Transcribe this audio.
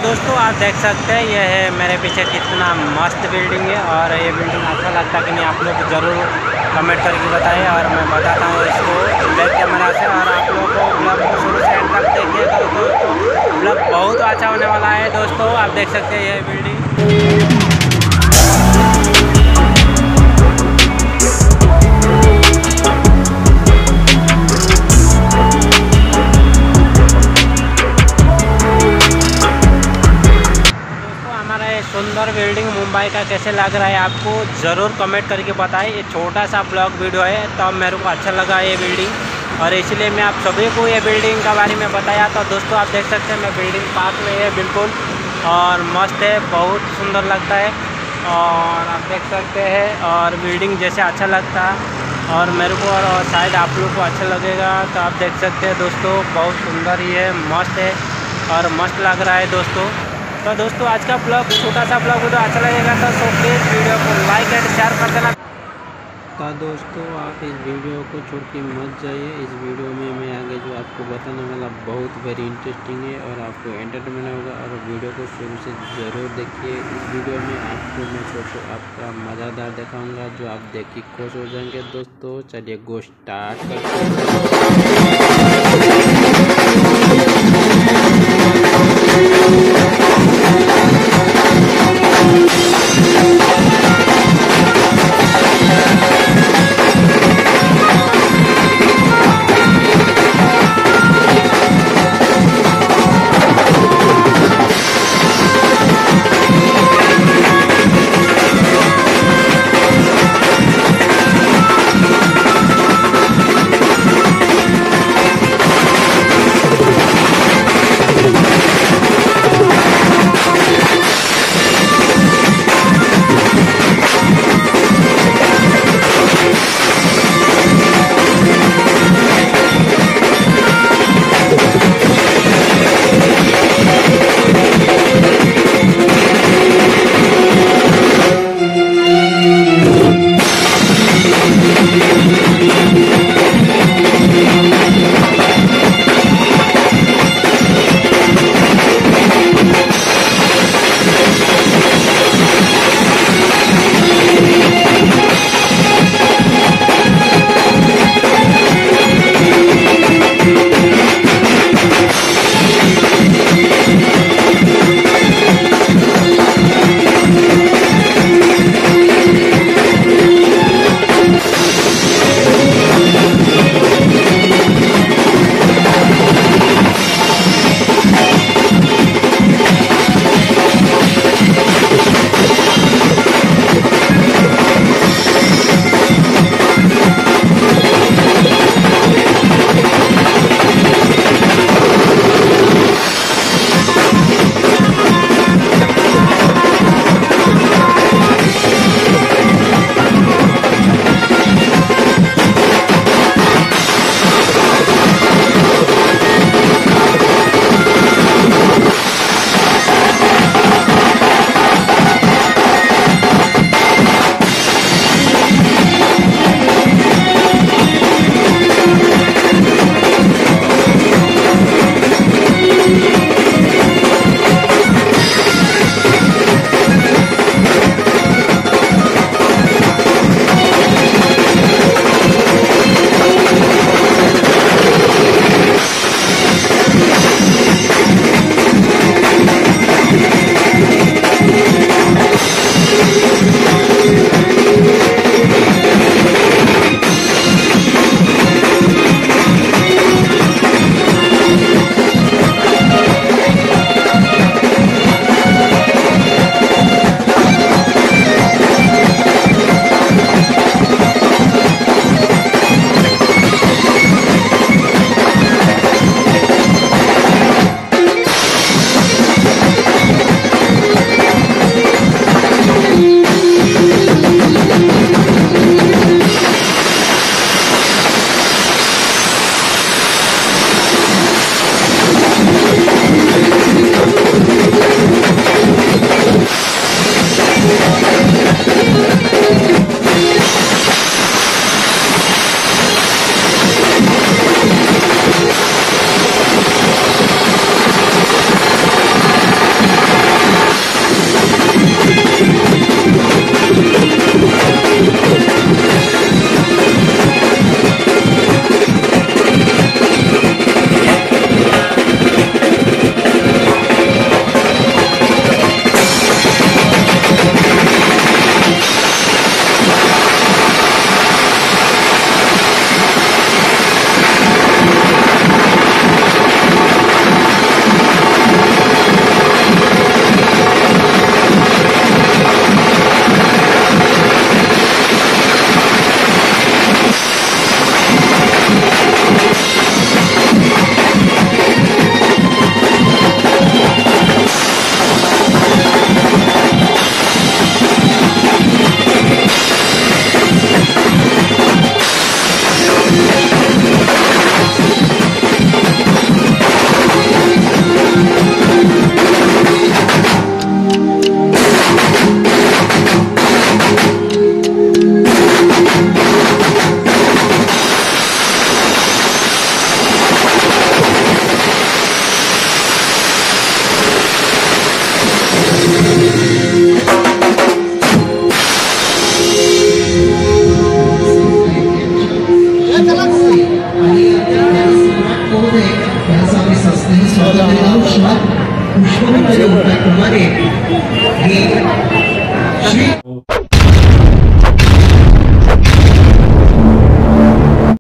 दोस्तों आप देख सकते हैं यह है मेरे पीछे कितना मस्त बिल्डिंग है। और ये बिल्डिंग अच्छा लगता है कि नहीं, आप लोग ज़रूर कमेंट करके बताइए। और मैं बताता हूँ इसको बैक कैमरा से, और आप लोगों को ब्लॉग को शुरू से एंड तक देखिए तो दोस्तों ब्लॉग बहुत अच्छा होने वाला है। दोस्तों आप देख सकते हैं यह बिल्डिंग। सुंदर बिल्डिंग मुंबई का कैसे लग रहा है आपको ज़रूर कमेंट करके बताएं। ये छोटा सा ब्लॉग वीडियो है तो मेरे को अच्छा लगा ये बिल्डिंग, और इसलिए मैं आप सभी को ये बिल्डिंग के बारे में बताया। तो दोस्तों आप देख सकते हैं मैं बिल्डिंग पास में है बिल्कुल, और मस्त है, बहुत सुंदर लगता है। और आप देख सकते हैं और बिल्डिंग जैसे अच्छा लगता है और मेरे को, और शायद आप लोग को अच्छा लगेगा। तो आप देख सकते हैं दोस्तों बहुत सुंदर ही है, मस्त है और मस्त लग रहा है दोस्तों। तो दोस्तों आज का ब्लॉग छोटा सा ब्लॉग वीडियो अच्छा लगेगा तो प्लीज़ वीडियो को लाइक एंड शेयर कर देना। तो दोस्तों आप इस वीडियो को छोड़ के मत जाइए। इस वीडियो में मैं आगे जो आपको बताने वाला बहुत वेरी इंटरेस्टिंग है और आपको एंटरटेनमेंट होगा, और वीडियो को शुरू से ज़रूर देखिए। इस वीडियो में आपको मैं फोटो आपका मज़ेदार दिखाऊंगा जो आप देख के खुश हो जाएंगे। दोस्तों चलिए गो स्टार्ट करते पुष्पगुच्छ देऊन तुम्हाला ही श्री